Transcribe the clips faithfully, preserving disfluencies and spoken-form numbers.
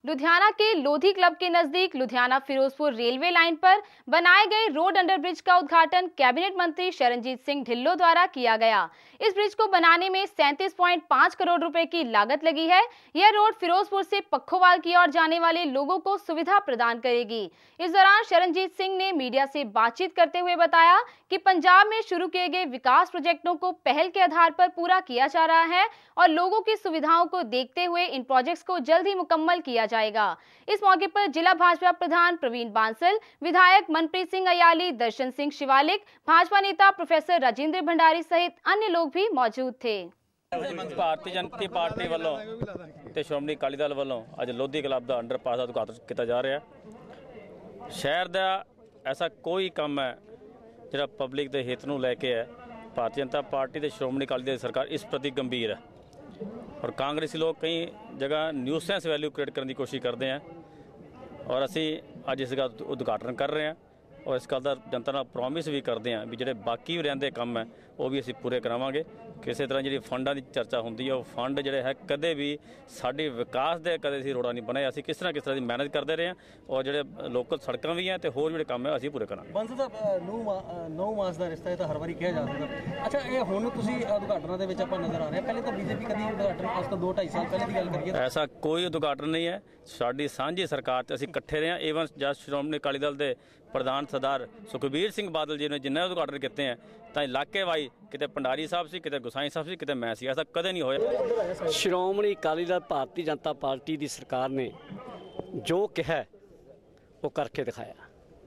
लुधियाना के लोधी क्लब के नजदीक लुधियाना फिरोजपुर रेलवे लाइन पर बनाए गए रोड अंडरब्रिज का उद्घाटन कैबिनेट मंत्री शरणजीत सिंह ढिल्लों द्वारा किया गया। इस ब्रिज को बनाने में सैंतीस पॉइंट पाँच करोड़ रुपए की लागत लगी है। यह रोड फिरोजपुर से पखोवाल की ओर जाने वाले लोगों को सुविधा प्रदान करेगी। इस दौरान शरणजीत सिंह ने मीडिया से बातचीत करते हुए बताया कि पंजाब में शुरू किए गए विकास प्रोजेक्टों को पहल के आधार पर पूरा किया जा रहा है और लोगों की सुविधाओं को देखते हुए इन प्रोजेक्ट्स को जल्द ही मुकम्मल किया जाएगा। इस मौके पर जिला भाजपा प्रधान प्रवीण बांसल, विधायक मनप्रीत सिंह अयाली, दर्शन सिंह शिवालिक, भाजपा नेता प्रोफेसर राजेंद्र भंडारी सहित अन्य लोग भी मौजूद थे। भारतीय जनता पार्टी वालों ते श्रोमणी अकाली दल वालों अज लोधी क्लब का अंडरपास का उद्घाटन किया जा रहा है। शहर का ऐसा कोई काम है जो पब्लिक के हित नूं लैके है। भारतीय जनता पार्टी ते श्रोमणी अकाली दल सरकार इस प्रति गंभीर है और कांग्रेसी लोग कई जगह न्यूसेंस वैल्यू क्रिएट करने की कोशिश करते हैं और असी अज इसका उद्घाटन कर रहे हैं और इस गल का जनता नाल प्रॉमिस भी करते हैं भी जो बाकी भी रहिंदे काम है वो भी असी पूरे करावांगे। किसी तरह जी फंडा की चर्चा होंदी है वो फंड जोड़े है कदे भी साड़ी विकास के कदे असी रोड़ा नहीं बनाए। असी किस तरह किस तरह की मैनेज करते रहे हैं और जो लोकल सड़कों भी हैं तो होर जो काम है असी पूरे करांगे। बंस साहब नौ मास का रिश्ता है तो हर बार कहा जा सकता। अच्छा ये हुण तुसीं उद्घाटन दे विच आपां नज़र आ रहे हैं, पहले तो बीजेपी कभी उद्घाटन अज तो दो ढाई साल पहले की गल करिए ऐसा कोई उद्घाटन नहीं है। साड़ी सांझी सरकार ते असी इकट्ठे रहे हैं। ईवन जब श्रोमणी अकाली दल के प्रधान सरदार सुखबीर सिंह बादल जी ने जिन्हें उद्घाटन किए हैं तो इलाके वाई किते भंडारी साहब से किते गुसाई साहब से किते मैं सी, ऐसा कदे नहीं होया। श्रोमणी अकाली दल भारतीय जनता पार्टी की सरकार ने जो कहा वो करके दिखाया।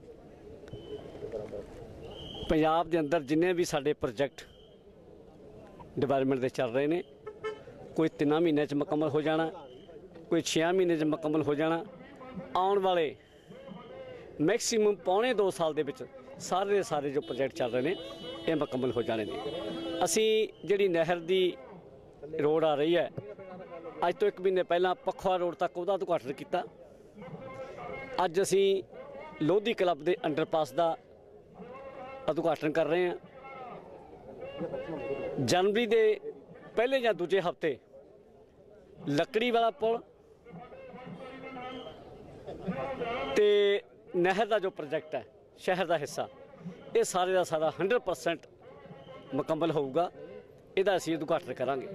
पंजाब के अंदर जिन्हें भी साडे प्रोजेक्ट डिवेलपमेंट के चल रहे हैं कोई तीन महीनों च मुकम्मल हो जाना, कोई छः महीने च मुकम्मल हो जाना। आने वाले मैक्सीमम पौने दो साल के विच सारे सारे जो प्रोजेक्ट चल रहे हैं ये मुकम्मल हो जाने ने। असी जिहड़ी नहर की रोड आ रही है अज तो एक महीने पहला पखवा रोड तक उसका उद्घाटन किया। अज असी लोधी क्लब के अंडरपास का उद्घाटन कर रहे हैं। जनवरी के पहले या दूजे हफ्ते लकड़ी वाला पुल ते नहर का जो प्रोजेक्ट है शहर का हिस्सा ये सारे का सारा हंड्रेड परसेंट मुकम्मल होगा। ਇਹਦਾ ਅਸੀਂ ਉਦਘਾਟਨ ਕਰਾਂਗੇ।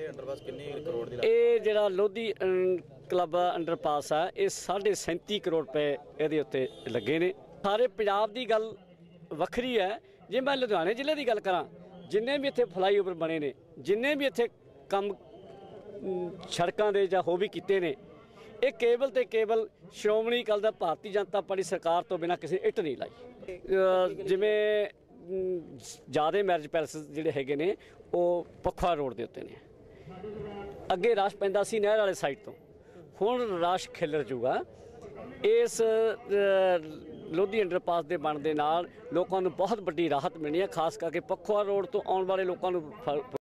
ਇਹ ਜਿਹੜਾ ਲੋਧੀ ਕਲੱਬ ਅੰਡਰਪਾਸ ਆ ਇਹ ਸਾਢੇ ਸੈਂਤੀ ਕਰੋੜ ਰੁਪਏ ਇਹਦੇ ਉੱਤੇ ਲੱਗੇ ਨੇ। ਸਾਰੇ ਪੰਜਾਬ ਦੀ ਗੱਲ ਵੱਖਰੀ ਹੈ। ਜੇ ਮੈਂ ਲੁਧਿਆਣੇ ਜ਼ਿਲ੍ਹੇ ਦੀ ਗੱਲ ਕਰਾਂ ਜਿੰਨੇ ਵੀ ਇੱਥੇ ਫਲਾਈਓਵਰ ਬਣੇ ਨੇ ਜਿੰਨੇ ਵੀ ਇੱਥੇ ਕੰਮ ਸੜਕਾਂ ਦੇ ਜਾਂ ਹੋ ਵੀ ਕੀਤੇ ਨੇ ਇਹ ਕੇਵਲ ਤੇ ਕੇਵਲ ਸ਼੍ਰੋਮਣੀ ਅਕਾਲੀ ਦਲ ਭਾਰਤੀ ਜਨਤਾ ਪਾਰਟੀ ਸਰਕਾਰ ਤੋਂ ਬਿਨਾਂ ਕਿਸੇ ਇੱਟ ਨਹੀਂ ਲਾਈ। ਜਿਵੇਂ ज़्यादा मैरिज पैलेस जोड़े है ने वो पखवा रोड के उत्ते ने अगे रश पैंदा सी नहर वाले साइड तो हुण रश खिलर जूगा। इस लोधी अंडरपास के बनने नाल लोगों को बहुत बड़ी राहत मिलनी है। खास करके पखवा रोड तो आने वाले लोगों को